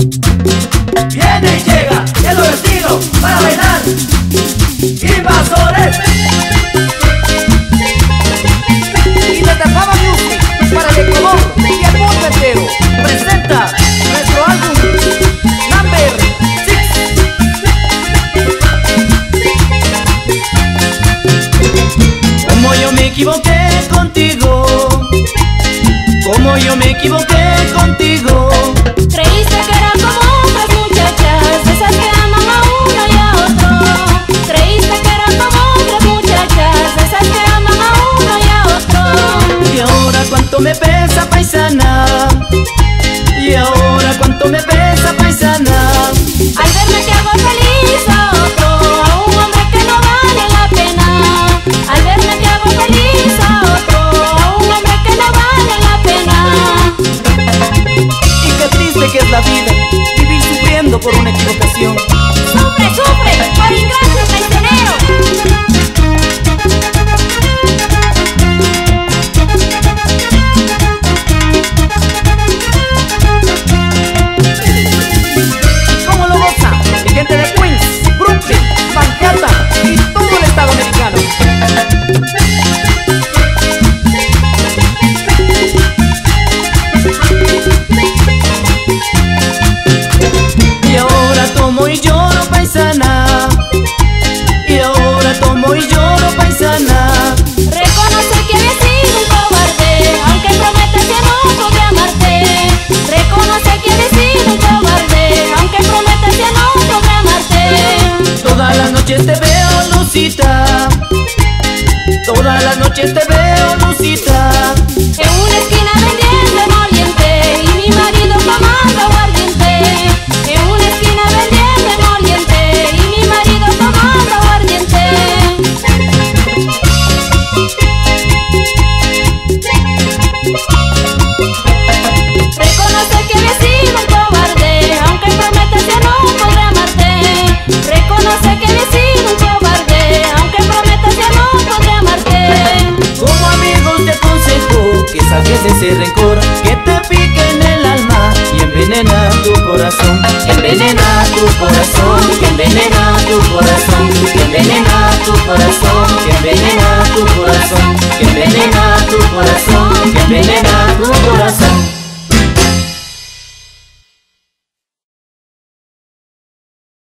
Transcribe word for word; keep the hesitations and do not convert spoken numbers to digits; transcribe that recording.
Viene y llega el destino para bailar. Invasores. Y desde Fama Music para el Ecuador y el mundo entero presenta nuestro álbum Number Six. Como yo me equivoqué contigo, como yo me equivoqué contigo. Creíste que eran como otras muchachas, esas que aman a uno y a otro. Creíste que eran como otras muchachas, esas que aman a uno y a otro. Y ahora cuánto me pesa, paisana. Y ahora cuánto me pesa, paisana. Al verme que hago feliz a otro, a un hombre que no vale la pena. Al verme que hago feliz a otro, a un hombre que no vale la pena. Y qué triste que es la vida, vivir sufriendo por una equivocación. Sufre, sufre, por ingrato traicionero. ¿Cómo lo goza? Mi gente de Queens, Brooklyn, Manhattan y todo el estado americano. Y ahora tomo y lloro, paisana. Y ahora tomo y lloro, paisana. Reconocer que había sido un cobarde, aunque prometas que no podré amarte. Reconocer que había sido un cobarde, aunque prometas que no podré amarte. Todas las noches te veo